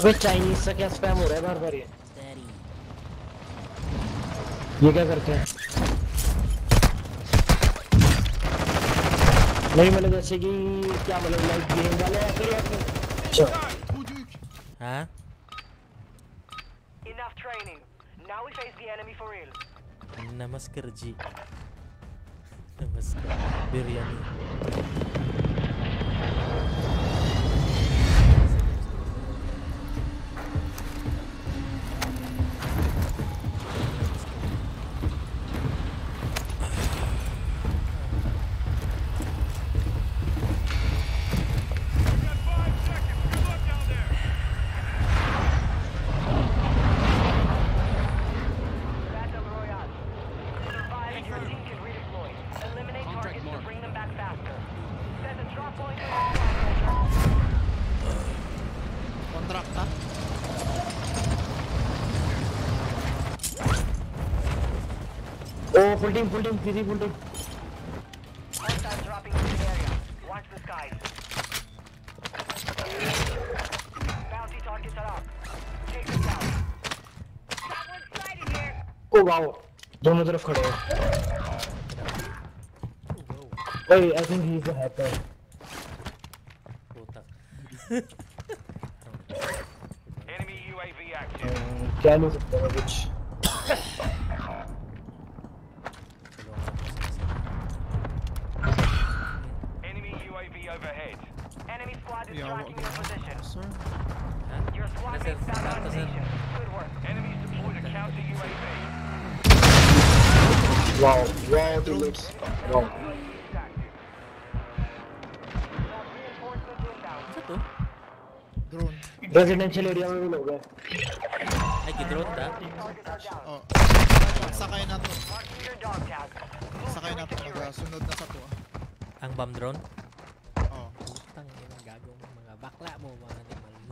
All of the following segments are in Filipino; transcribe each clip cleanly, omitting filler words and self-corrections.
अबे चाइनीज सा क्या स्पैम हो रहा है बार बार ये क्या करते हैं? नहीं मतलब जैसे कि क्या मतलब लाइक गेम वाले ऐसे ही अच्छा हाँ Enough training. Now we face the enemy for real. नमस्कार जी नमस्कार biryani Battle Royale. Survive and your team can redeploy. Eliminate targets to bring them back faster. Set a drop point for your Kontrak ka? Oh, full team, busy full team. Hostiles dropping into the area. Watch the skies. Bounty targets are up. Take them down. Got one sliding here. Oh wow, दोनों तरफ खड़े हैं. Wait, I think he's a hacker. Enemy UAV active. क्या नहीं सकता मैं कुछ. Enemy UAV overhead. Enemy squad is tracking your position. Your squad mates found on station. Good work. Enemies deployed a counter UAV. Wow, dude. Wow. Satu Drone. Residential area में भी लोग हैं. ay kidrone ta Oh. Sakay na to. Marking your dog tag. Sakay na to. Sunod na sa to. ang bomb drone Oh. putang ina gago mo mga bakla mo mga animal mo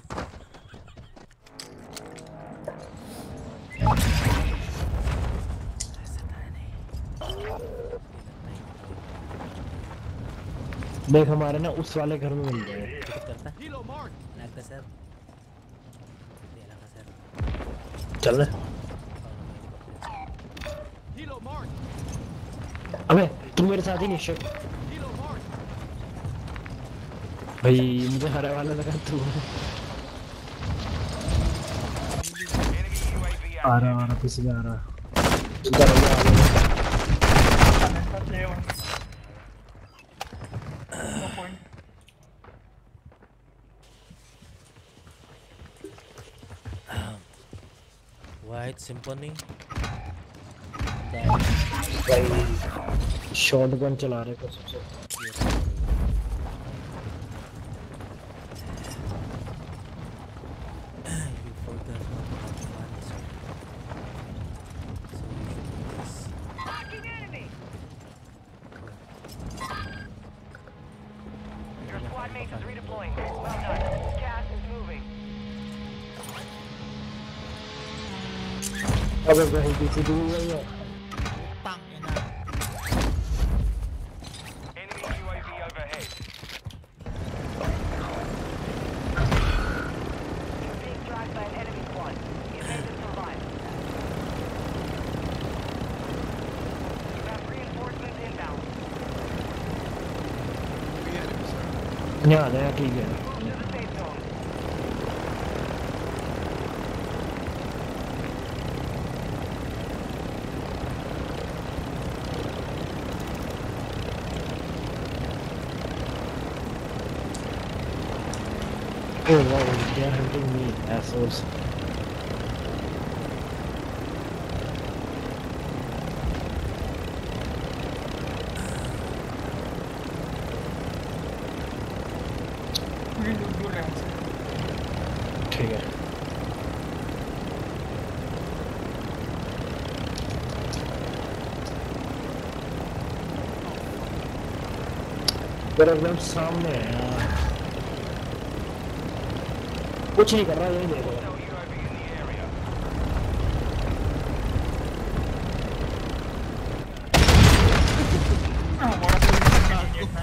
देख हमारे ना उस वाले घर में मिल गए. ikot karta nagta sir hindi lang ka sir चल रहे. अबे तुम मेरे साथ ही नहीं शिट. भाई मुझे हरा वाला लगा तू. आ रहा पीछे आ रहा. चिंता नहीं आ रहा. white symphony भाई शॉटगन चला रहे को सबसे. you forgot not to have fun so you should do this Marking enemy. Your squad mates is redeploying. Well done. Gas is moving. अबे भाई पीछे दूर है ये. Tang ina. Enemy UAV overhead. You're being tracked by an enemy squad. Evade and survive. You have reinforcements inbound. यहाँ नया ठीक है. Move to the safe zone. Oh wow, they are hunting me, assholes. ठीक है. तेरा एकदम सामने है यार. कुछ नहीं कर रहा यही देख रहा. Hostile UAV in the area.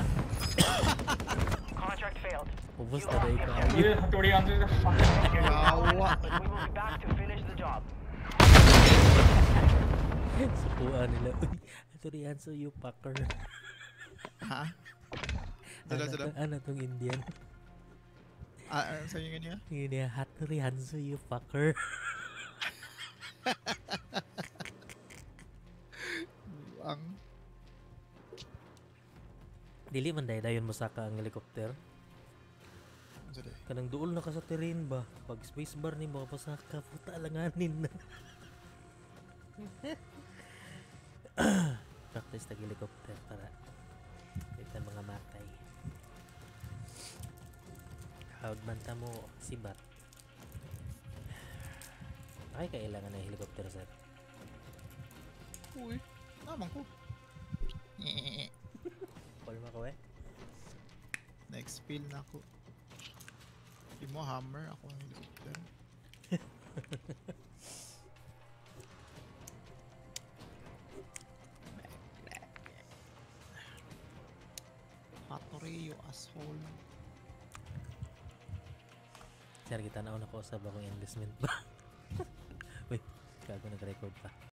Contract failed. ubos na rin ka ये हथौड़ी answer Wow. Awa. but we will be back to finish the job. Sukuan nila. Uy, ito rin so you fucker. Ha? Sila. Ano tong Indian? Sa'yo nga niya? Hindi, Hattori Hanzo you fucker. Ang Dili man dayon mo saka ang helicopter. Sila. Kanang duol na ka sa terrain ba? Pag spacebar ni mo pasaka puta alanganin na. Practice tag helicopter para kita mga matay. Hawag man ta mo sibat. Ay kailangan ng helicopter sir. Uy, naman ko. Palma ko eh. Next spill na ako. Di mo hammer, ako ang helicopter. Hattori, you asshole. Sir, kita na ako sa bakong investment ba? Wait, kago nag-record pa.